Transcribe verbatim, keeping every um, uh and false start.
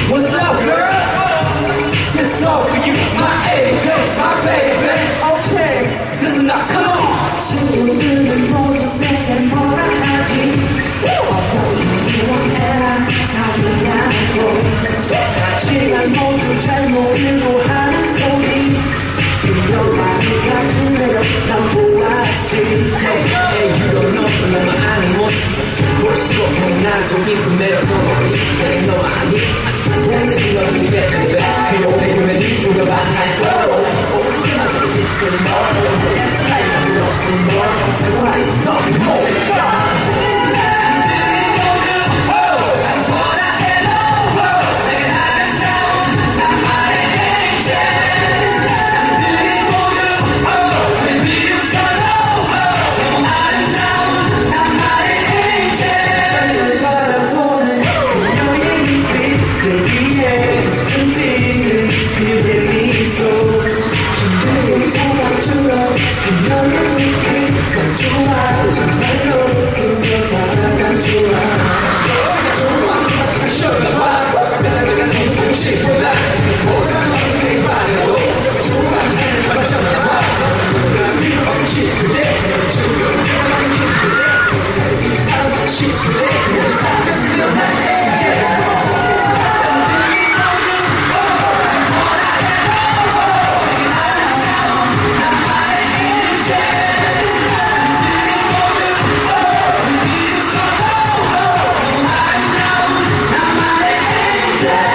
What's up, girl? This all for you, my A J, my baby. Okay, listen up, come on. 친구들은 모두 내게 뭐라 하지? 어떤 이유로 해라 사귀냐고. 시간 모두 잘 모르고 하는 소리. 인정하기 같은 매력 난 보았지. Hey, you don't know 그 너만 아는 모습 볼수록 난좀 이쁜 매력 더 많이 내게 너 아니 내게 주는 이 베이베 그 오래전에 누가 반할 걸 오죽에만 저기 이쁜 너 It's like 너 너 평생 아니 너 몰라 Yeah.